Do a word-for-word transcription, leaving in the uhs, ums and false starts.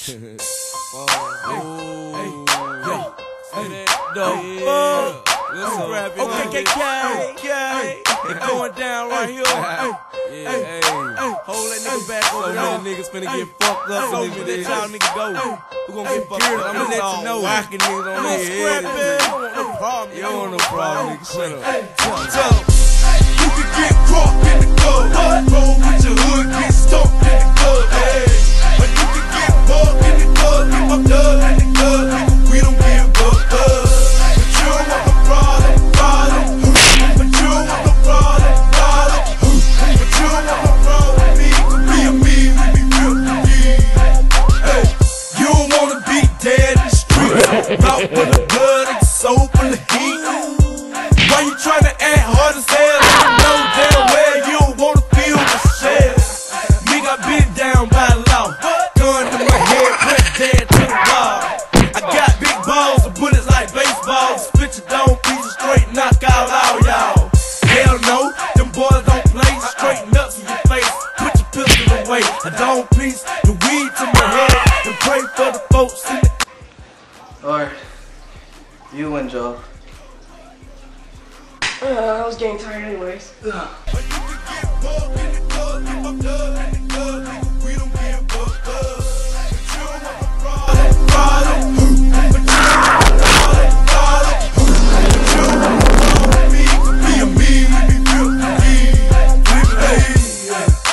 Okay, K K, it's going down right here. Yeah, hey, hold that nigga back over there. So many niggas finna get fucked up. So we let y'all niggas go. We gon' get fucked up. I'ma let you know. Whacking niggas on their head. You don't want no problem. You don't want no problem, nigga. Shut up. Tell them. You can get caught in the club. Roll with your hood, get stumped in the club. Hey, but you can get bugged in the club. Get fucked up in the club. Nigga, we don't give a fuck. But you don't want no problem, problem. But you don't want no problem, problem. But you don't want no problem with me. Cause me and me, we be real to me. Hey, you don't wanna be dead in the street. Mouth full of blood and soul full of heat. Why you tryna act hard as hell? You know damn well you don't wanna feel the shell. Me got beat down by law. Gun to my head, press dead to the wall. I got big balls and bullets like baseballs. Split your dome pieces straight, knock out all y'all. Hell no, them boys don't play. Straighten up in your face, put your pistol away. I don't piece the weed to my head and pray for the folks in the. Or you win, Joe. Uh, I was getting tired anyways. But you can get